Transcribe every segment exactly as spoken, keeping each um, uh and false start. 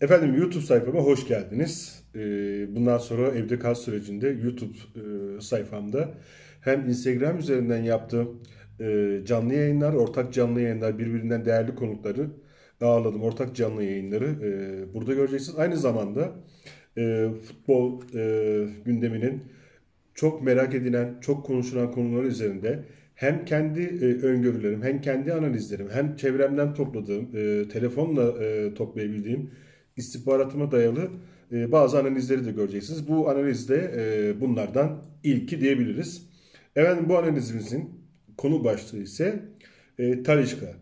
Efendim YouTube sayfama hoş geldiniz. Ee, Bundan sonra evde kal sürecinde YouTube e, sayfamda hem Instagram üzerinden yaptığım e, canlı yayınlar, ortak canlı yayınlar, birbirinden değerli konukları ağırladım. Ortak canlı yayınları e, burada göreceksiniz. Aynı zamanda e, futbol e, gündeminin çok merak edilen, çok konuşulan konular üzerinde hem kendi e, öngörülerim, hem kendi analizlerim, hem çevremden topladığım, e, telefonla e, toplayabildiğim istihbaratıma dayalı e, bazı analizleri de göreceksiniz. Bu analizde e, bunlardan ilki diyebiliriz. Efendim bu analizimizin konu başlığı ise e, Talisca.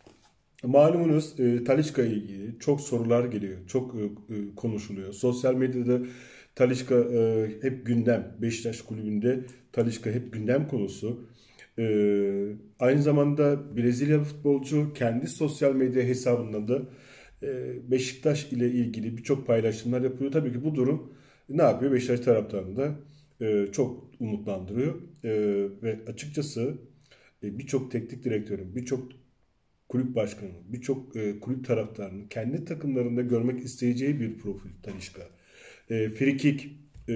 Malumunuz e, Talisca ile ilgili çok sorular geliyor, çok e, e, konuşuluyor. Sosyal medyada Talisca e, hep gündem. Beşiktaş kulübünde Talisca hep gündem konusu. E, Aynı zamanda Brezilyalı futbolcu kendi sosyal medya hesabından da e, Beşiktaş ile ilgili birçok paylaşımlar yapıyor. Tabii ki bu durum ne yapıyor? Beşiktaş taraftarını da e, çok umutlandırıyor. E, ve açıkçası e, birçok teknik direktörün, birçok kulüp başkanı, birçok e, kulüp taraftarının kendi takımlarında görmek isteyeceği bir profil Talisca. E, frikik e,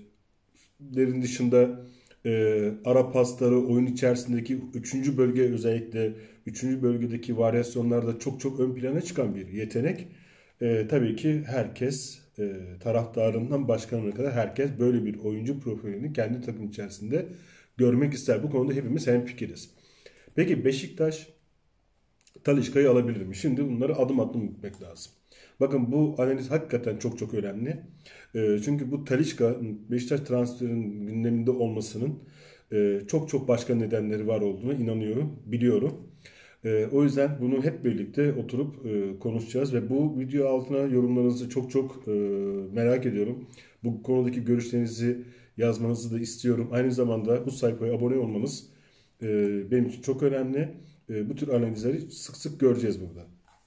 lerin dışında e, ara pasları, oyun içerisindeki üçüncü bölge, özellikle üçüncü bölgedeki varyasyonlarda çok çok ön plana çıkan bir yetenek. E, tabii ki herkes, e, taraftarından başkanına kadar herkes böyle bir oyuncu profilini kendi takım içerisinde görmek ister. Bu konuda hepimiz hemfikiriz. Peki Beşiktaş Talisca'yı alabilir mi? Şimdi bunları adım adım gitmek lazım. Bakın bu analiz hakikaten çok çok önemli. E, çünkü bu Talisca Beşiktaş transferinin gündeminde olmasının e, çok çok başka nedenleri var olduğunu inanıyorum, biliyorum. E, o yüzden bunu hep birlikte oturup e, konuşacağız ve bu video altına yorumlarınızı çok çok e, merak ediyorum. Bu konudaki görüşlerinizi yazmanızı da istiyorum. Aynı zamanda bu sayfaya abone olmanız e, benim için çok önemli. E, bu tür analizleri sık sık göreceğiz burada.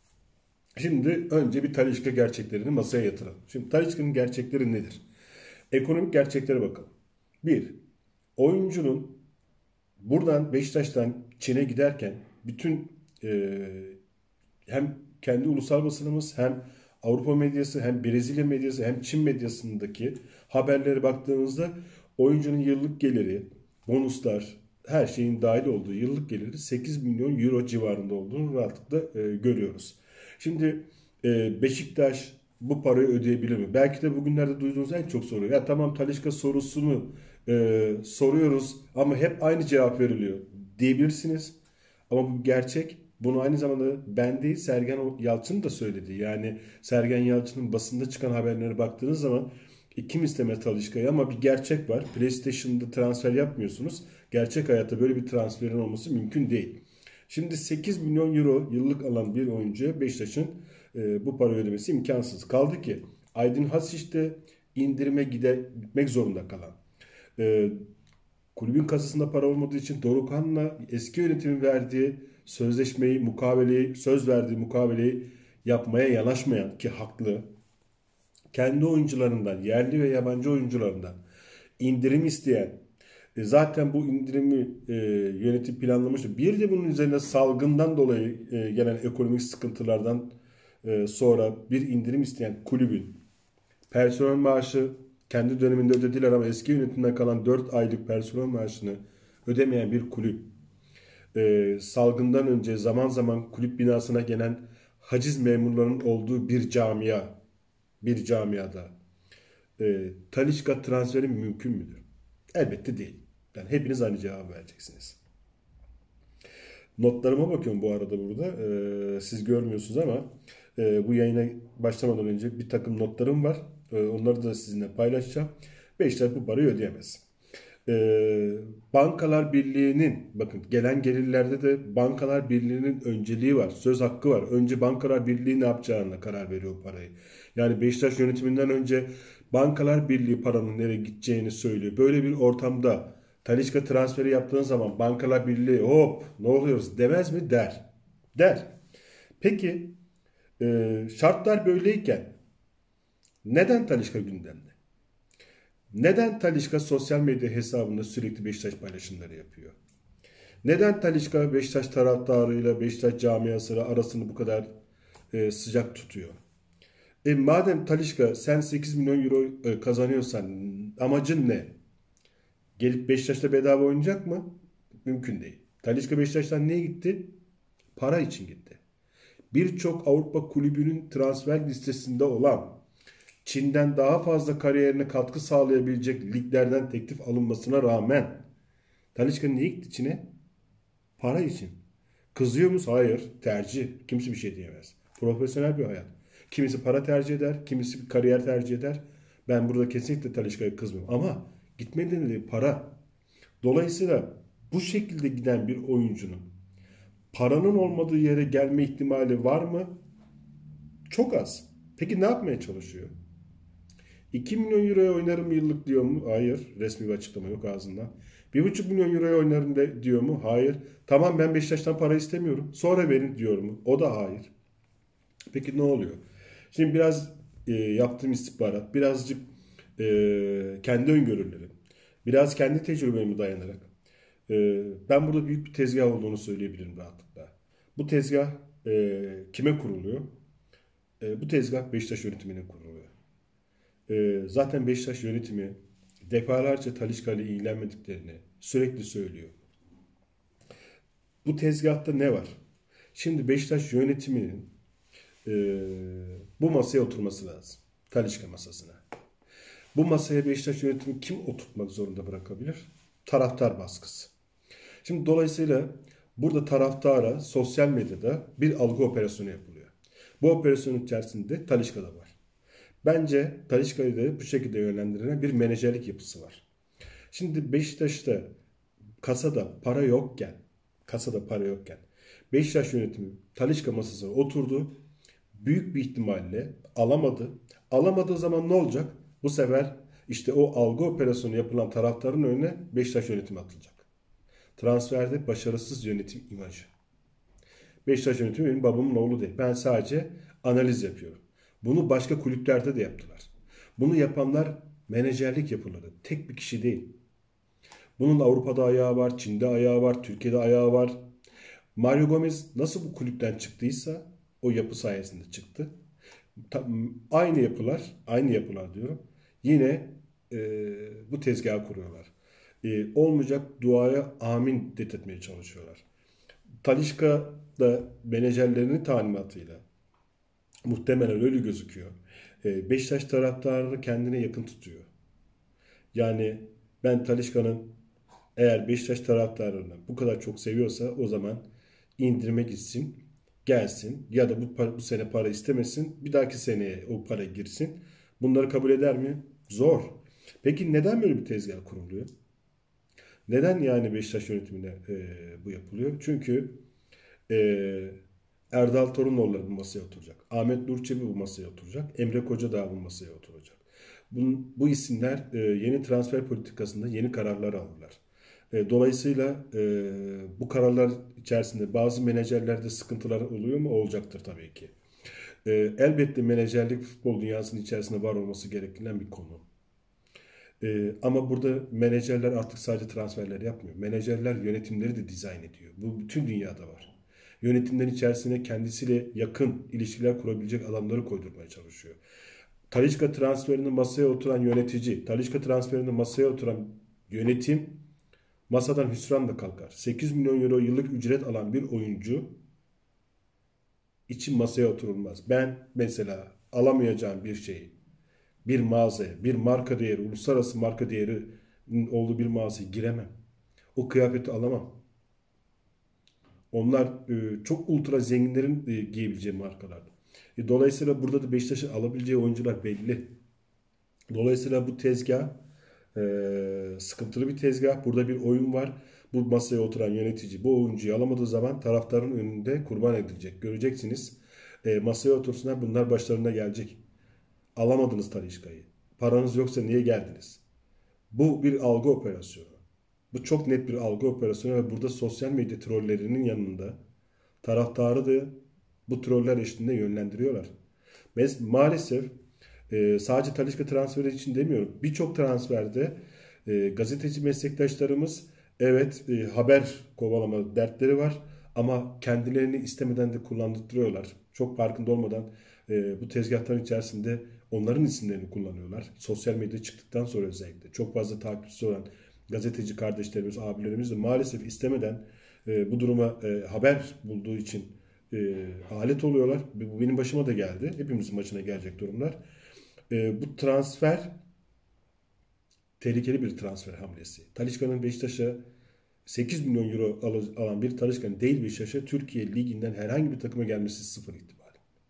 Şimdi önce bir Talisca gerçeklerini masaya yatıralım. Şimdi Talisca'nın gerçekleri nedir? Ekonomik gerçeklere bakalım. Bir, oyuncunun buradan Beşiktaş'tan Çin'e giderken bütün e, hem kendi ulusal basınımız, hem Avrupa medyası, hem Brezilya medyası, hem Çin medyasındaki haberlere baktığımızda oyuncunun yıllık geliri, bonuslar, her şeyin dahil olduğu yıllık geliri sekiz milyon euro civarında olduğunu rahatlıkla e, görüyoruz. Şimdi e, Beşiktaş bu parayı ödeyebilir mi? Belki de bugünlerde duyduğunuz en çok soru. Ya tamam, Talisca sorusunu e, soruyoruz ama hep aynı cevap veriliyor diyebilirsiniz. Ama bu gerçek. Bunu aynı zamanda ben değil, Sergen Yalçın da söyledi. Yani Sergen Yalçın'ın basında çıkan haberlere baktığınız zaman e, kim istemez Talisca'yı, ama bir gerçek var. PlayStation'da transfer yapmıyorsunuz. Gerçek hayatta böyle bir transferin olması mümkün değil. Şimdi sekiz milyon euro yıllık alan bir oyuncuya Beşiktaş'ın e, bu para ödemesi imkansız. Kaldı ki Aydın Hasic de indirime gide, gitmek zorunda kalan. E, Kulübün kasasında para olmadığı için Dorukhan'la eski yönetimin verdiği sözleşmeyi, mukaveleyi, söz verdiği mukaveleyi yapmaya yanaşmayan, ki haklı, kendi oyuncularından, yerli ve yabancı oyuncularından indirim isteyen, e, zaten bu indirimi e, yönetim planlamıştı. Bir de bunun üzerine salgından dolayı e, gelen ekonomik sıkıntılardan e, sonra bir indirim isteyen kulübün personel maaşı kendi döneminde ödediler ama eski yönetimden kalan dört aylık personel maaşını ödemeyen bir kulüp, e, salgından önce zaman zaman kulüp binasına gelen haciz memurlarının olduğu bir camia, bir camiada e, Talisca transferi mümkün müdür? Elbette değil. Yani hepiniz aynı cevabı vereceksiniz. Notlarıma bakıyorum bu arada burada. E, siz görmüyorsunuz ama e, bu yayına başlamadan önce bir takım notlarım var. E, onları da sizinle paylaşacağım. Beşiktaş bu parayı ödeyemez. E, Bankalar Birliği'nin, bakın, gelen gelirlerde de Bankalar Birliği'nin önceliği var. Söz hakkı var. Önce Bankalar Birliği ne yapacağına karar veriyor parayı. Yani Beşiktaş yönetiminden önce Bankalar Birliği paranın nereye gideceğini söylüyor. Böyle bir ortamda Talisca transferi yaptığın zaman Bankalar Birliği hop ne oluyoruz demez mi? Der. Der. Peki e, şartlar böyleyken neden Talisca gündemde? Neden Talisca sosyal medya hesabında sürekli Beşiktaş paylaşımları yapıyor? Neden Talisca Beşiktaş taraftarıyla Beşiktaş camiasıyla arasını bu kadar e, sıcak tutuyor? E madem Talisca sen sekiz milyon euro e, kazanıyorsan amacın ne? Gelip Beşiktaş'ta bedava oynayacak mı? Mümkün değil. Talisca Beşiktaş'tan niye gitti? Para için gitti. Birçok Avrupa kulübünün transfer listesinde olan, Çin'den daha fazla kariyerine katkı sağlayabilecek liglerden teklif alınmasına rağmen Talisca niye gitti Çin'e? Para için. Kızıyor musun? Hayır. Tercih. Kimse bir şey diyemez. Profesyonel bir hayat. Kimisi para tercih eder, kimisi bir kariyer tercih eder. Ben burada kesinlikle Talisca'ya kızmıyorum. Ama gitme nedeni para. Dolayısıyla bu şekilde giden bir oyuncunun paranın olmadığı yere gelme ihtimali var mı? Çok az. Peki ne yapmaya çalışıyor? iki milyon euroya oynarım yıllık diyor mu? Hayır. Resmi bir açıklama yok ağzından. bir buçuk milyon euroya oynarım de, diyor mu? Hayır. Tamam ben Beşiktaş'tan para istemiyorum. Sonra verin diyor mu? O da hayır. Peki ne oluyor? Şimdi biraz e, yaptığım istihbarat, birazcık e, kendi öngörülerim, biraz kendi tecrübeme dayanarak e, ben burada büyük bir tezgah olduğunu söyleyebilirim rahatlıkla. Bu tezgah e, kime kuruluyor? E, bu tezgah Beşiktaş yönetimine kuruluyor. E, zaten Beşiktaş yönetimi defalarca Talisca ile ilgilenmediklerini sürekli söylüyor. Bu tezgahta ne var? Şimdi Beşiktaş yönetiminin e, bu masaya oturması lazım. Talisca masasına. Bu masaya Beşiktaş yönetimi kim oturtmak zorunda bırakabilir? Taraftar baskısı. Şimdi dolayısıyla burada taraftara sosyal medyada bir algı operasyonu yapılıyor. Bu operasyonun içerisinde Talisca da var. Bence Talisca'yı da bu şekilde yönlendiren bir menajerlik yapısı var. Şimdi Beşiktaş'ta kasada para yokken, kasada para yokken Beşiktaş yönetimi Talisca masasına oturdu. Büyük bir ihtimalle alamadı. Alamadığı zaman ne olacak? Bu sefer işte o algı operasyonu yapılan taraftarın önüne Beşiktaş yönetimi atılacak. Transferde başarısız yönetim imajı. Beşiktaş yönetimi benim babamın oğlu değil. Ben sadece analiz yapıyorum. Bunu başka kulüplerde de yaptılar. Bunu yapanlar menajerlik yapıları. Tek bir kişi değil. Bunun Avrupa'da ayağı var, Çin'de ayağı var, Türkiye'de ayağı var. Mario Gomez nasıl bu kulüpten çıktıysa o yapı sayesinde çıktı. Aynı yapılar, aynı yapılar diyorum. Yine e, bu tezgahı kuruyorlar. E, olmayacak duaya amin dedirtmeye çalışıyorlar. Talisca da menajerlerinin talimatıyla muhtemelen öyle gözüküyor. E, Beşiktaş taraftarını kendine yakın tutuyor. Yani ben Talisca'nın eğer Beşiktaş taraftarını bu kadar çok seviyorsa o zaman indirime gitsin, gelsin ya da bu, para, bu sene para istemesin, bir dahaki seneye o para girsin. Bunları kabul eder mi? Zor. Peki neden böyle bir tezgah kuruluyor? Neden yani Beşiktaş yönetimine e, bu yapılıyor? Çünkü e, Erdal Torunoğulları bu masaya oturacak. Ahmet Nur Çebi bu masaya oturacak. Emre Kocadağ bu masaya oturacak. Bu, bu isimler e, yeni transfer politikasında yeni kararlar alırlar. E, dolayısıyla e, bu kararlar içerisinde bazı menajerlerde sıkıntılar oluyor mu? Olacaktır tabii ki. E, elbette menajerlik futbol dünyasının içerisinde var olması gereken bir konu. E, ama burada menajerler artık sadece transferler yapmıyor. Menajerler yönetimleri de dizayn ediyor. Bu bütün dünyada var. Yönetimlerin içerisine kendisiyle yakın ilişkiler kurabilecek adamları koydurmaya çalışıyor. Talisca transferini masaya oturan yönetici, Talisca transferini masaya oturan yönetim masadan hüsranla kalkar. sekiz milyon euro yıllık ücret alan bir oyuncu için masaya oturulmaz. Ben mesela alamayacağım bir şeyi bir mağazaya, bir marka değeri, uluslararası marka değeri olduğu bir mağazaya giremem. O kıyafeti alamam. Onlar e, çok ultra zenginlerin e, giyebileceği markalar. E, dolayısıyla burada da Beşiktaş'ın alabileceği oyuncular belli. Dolayısıyla bu tezgah e, sıkıntılı bir tezgah. Burada bir oyun var. Bu masaya oturan yönetici bu oyuncuyu alamadığı zaman taraftarın önünde kurban edilecek. Göreceksiniz. E, masaya otursunlar bunlar başlarına gelecek. Alamadınız Talisca'yı. Paranız yoksa niye geldiniz? Bu bir algı operasyonu. Bu çok net bir algı operasyonu ve burada sosyal medya trollerinin yanında taraftarı da bu troller eşliğinde yönlendiriyorlar. Maalesef e, sadece Talisca transferi için demiyorum. Birçok transferde e, gazeteci meslektaşlarımız evet e, haber kovalama dertleri var ama kendilerini istemeden de kullandırıyorlar. Çok farkında olmadan e, E, bu tezgahların içerisinde onların isimlerini kullanıyorlar. Sosyal medya çıktıktan sonra özellikle çok fazla takipçisi olan gazeteci kardeşlerimiz, abilerimiz de maalesef istemeden e, bu duruma e, haber bulduğu için e, alet oluyorlar. Bu benim başıma da geldi. Hepimizin başına gelecek durumlar. E, bu transfer tehlikeli bir transfer hamlesi. Talisca'nın Beşiktaş'a sekiz milyon euro alan bir Talisca'nın değil Beşiktaş'a Türkiye Ligi'nden herhangi bir takıma gelmesi sıfır ihtimal.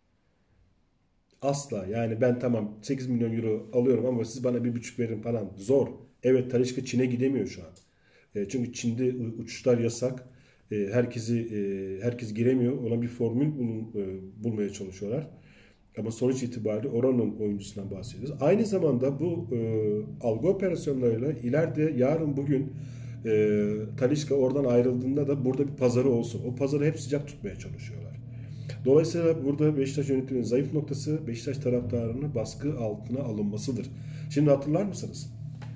Asla. Yani ben tamam sekiz milyon euro alıyorum ama siz bana bir buçuk verin falan. Zor. Evet, Talisca Çin'e gidemiyor şu an. E, çünkü Çin'de uçuşlar yasak. E, herkesi e, herkes giremiyor. Ona bir formül bulun, e, bulmaya çalışıyorlar. Ama sonuç itibariyle oranın oyuncusundan bahsediyoruz. Aynı zamanda bu e, algı operasyonlarıyla ileride yarın bugün e, Talisca oradan ayrıldığında da burada bir pazarı olsun. O pazarı hep sıcak tutmaya çalışıyorlar. Dolayısıyla burada Beşiktaş yönetiminin zayıf noktası Beşiktaş taraftarının baskı altına alınmasıdır. Şimdi hatırlar mısınız?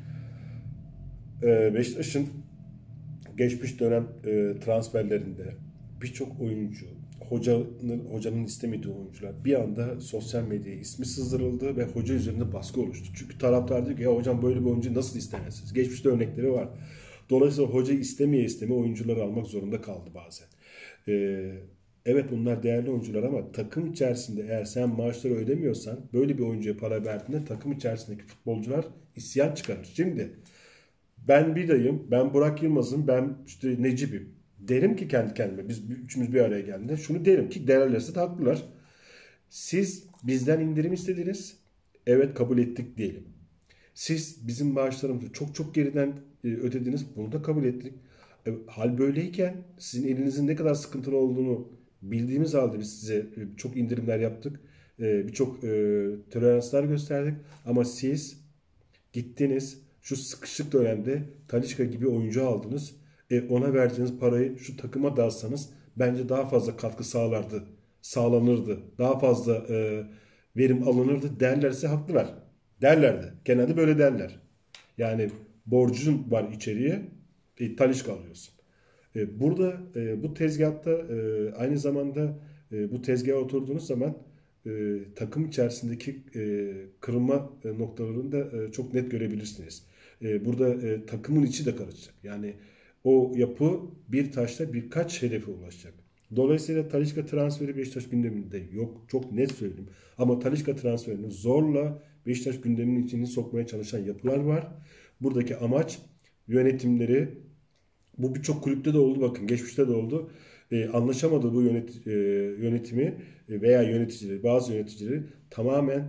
Ee, Beşiktaş'ın geçmiş dönem e, transferlerinde birçok oyuncu, hocanın, hocanın istemediği oyuncular bir anda sosyal medyaya ismi sızdırıldı ve hoca üzerinde baskı oluştu. Çünkü taraftar diyor ki ya hocam böyle bir oyuncuyu nasıl istemezsiniz? Geçmişte örnekleri var. Dolayısıyla hoca istemeye istemeye oyuncuları almak zorunda kaldı bazen. Ee, evet bunlar değerli oyuncular ama takım içerisinde eğer sen maaşları ödemiyorsan böyle bir oyuncuya para verdiğinde takım içerisindeki futbolcular isyan çıkarır. Şimdi ben Vida'yım, ben Burak Yılmaz'ım, ben işte Necip'im. Derim ki kendi kendime, biz üçümüz bir araya geldiğinde şunu derim ki değerlerse de haklılar. Siz bizden indirim istediniz, evet kabul ettik diyelim. Siz bizim maaşlarımızı çok çok geriden e, ödediniz, bunu da kabul ettik. E, hal böyleyken sizin elinizin ne kadar sıkıntılı olduğunu bildiğimiz halde biz size e, çok indirimler yaptık. E, Birçok e, toleranslar gösterdik. Ama siz gittiniz şu sıkışık dönemde Talisca gibi oyuncu aldınız. E, ona verdiğiniz parayı şu takıma dağıtsanız bence daha fazla katkı sağlardı. Sağlanırdı. Daha fazla e, verim alınırdı derlerse haklılar. Derlerdi. Genelde böyle derler. Yani borcun var içeriye, e, Talisca alıyorsun. E, burada e, bu tezgahta e, aynı zamanda e, bu tezgaha oturduğunuz zaman e, takım içerisindeki e, kırılma e, noktalarını da e, çok net görebilirsiniz. E, burada e, takımın içi de karışacak. Yani o yapı bir taşla birkaç hedefe ulaşacak. Dolayısıyla Talisca transferi Beşiktaş gündeminde yok. Çok net söyleyeyim. Ama Talisca transferini zorla Beşiktaş gündeminin içine sokmaya çalışan yapılar var. Buradaki amaç yönetimleri, bu birçok kulüpte de oldu, bakın geçmişte de oldu. Ee, anlaşamadığı bu yönet, e, yönetimi e, veya yöneticileri, bazı yöneticileri tamamen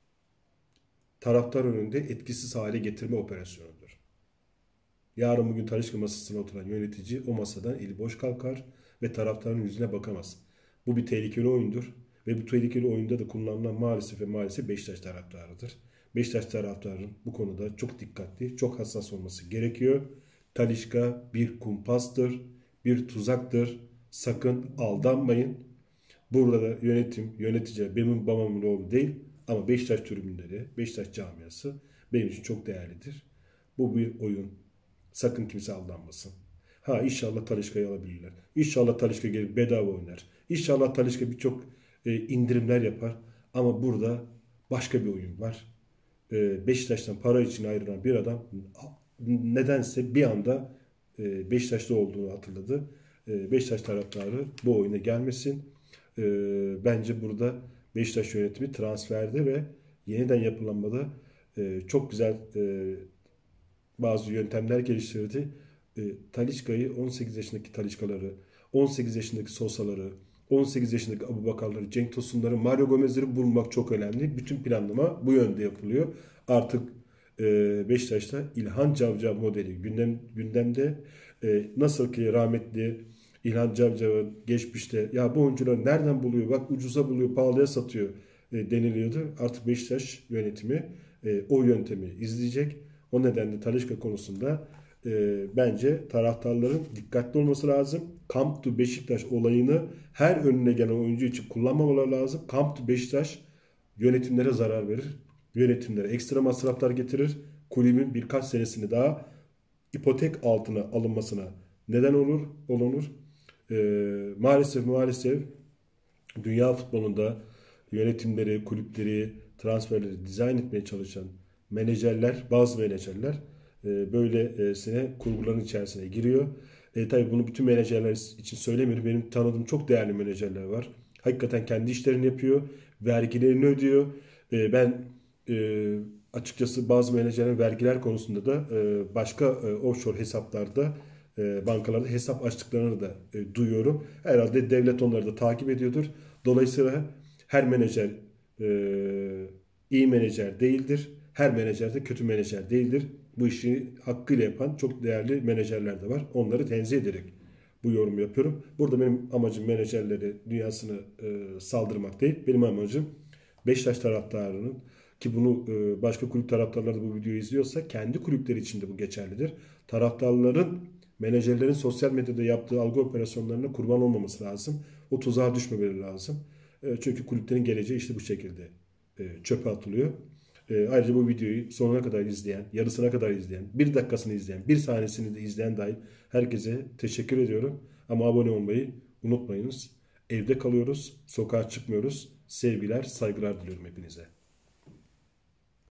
taraftar önünde etkisiz hale getirme operasyonudur. Yarın bugün Talisca masasına oturan yönetici o masadan eli boş kalkar ve taraftarın yüzüne bakamaz. Bu bir tehlikeli oyundur ve bu tehlikeli oyunda da kullanılan maalesef ve maalesef Beşiktaş taraftarıdır. Beşiktaş taraftarının bu konuda çok dikkatli, çok hassas olması gerekiyor. Talisca bir kumpastır, bir tuzaktır. Sakın aldanmayın. Burada da yönetim, yönetici benim babamın oğlu değil ama Beşiktaş tribünleri, Beşiktaş camiası benim için çok değerlidir. Bu bir oyun. Sakın kimse aldanmasın. Ha inşallah Talisca'yı alabilirler. İnşallah Talisca gelip bedava oynar. İnşallah Talisca birçok e, indirimler yapar. Ama burada başka bir oyun var. E, Beşiktaş'tan para için ayrılan bir adam nedense bir anda e, Beşiktaş'ta olduğunu hatırladı. E, Beşiktaş taraftarı bu oyuna gelmesin. E, bence burada Beşiktaş yönetimi transferde ve yeniden yapılanmada e, çok güzel e, bazı yöntemler geliştirdi. E, Talisca'yı on sekiz yaşındaki Talisca'ları, on sekiz yaşındaki Sosa'ları, on sekiz yaşındaki Abubakar'ları, Cenk Tosun'ları, Mario Gomez'leri bulmak çok önemli. Bütün planlama bu yönde yapılıyor. Artık e, Beşiktaş'ta İlhan Cavcav modeli gündem, gündemde. E, nasıl ki rahmetli İlhan Cavcav'ın geçmişte ya bu oyuncuları nereden buluyor? Bak ucuza buluyor, pahalıya satıyor e, deniliyordu. Artık Beşiktaş yönetimi e, o yöntemi izleyecek. O nedenle Talisca konusunda e, bence taraftarların dikkatli olması lazım. Come to Beşiktaş olayını her önüne gelen oyuncu için kullanmamaları lazım. Come to Beşiktaş yönetimlere zarar verir. Yönetimlere ekstra masraflar getirir. Kulübün birkaç senesini daha ipotek altına alınmasına neden olur, olunur. E, maalesef maalesef dünya futbolunda yönetimleri, kulüpleri, transferleri dizayn etmeye çalışan menajerler, bazı menajerler e, böylesine kurguların içerisine giriyor. E, tabii bunu bütün menajerler için söylemiyorum. Benim tanıdığım çok değerli menajerler var. Hakikaten kendi işlerini yapıyor, vergilerini ödüyor. E, ben e, açıkçası bazı menajerlerin vergiler konusunda da e, başka e, offshore hesaplarda, e, bankalarda hesap açtıklarını da e, duyuyorum. Herhalde devlet onları da takip ediyordur. Dolayısıyla her menajer e, iyi menajer değildir. Her menajer de kötü menajer değildir. Bu işi hakkıyla yapan çok değerli menajerler de var. Onları tenzih ederek bu yorumu yapıyorum. Burada benim amacım menajerleri dünyasını e, saldırmak değil. Benim amacım Beşiktaş taraftarının, ki bunu e, başka kulüp taraftarları da bu videoyu izliyorsa kendi kulüpleri için de bu geçerlidir. Taraftarların menajerlerin sosyal medyada yaptığı algı operasyonlarına kurban olmaması lazım. O tuzağa düşmemeleri lazım. E, çünkü kulüplerin geleceği işte bu şekilde e, çöpe atılıyor. E, ayrıca bu videoyu sonuna kadar izleyen, yarısına kadar izleyen, bir dakikasını izleyen, bir saniyesini de izleyen dahil herkese teşekkür ediyorum. Ama abone olmayı unutmayınız. Evde kalıyoruz, sokağa çıkmıyoruz. Sevgiler, saygılar diliyorum hepinize.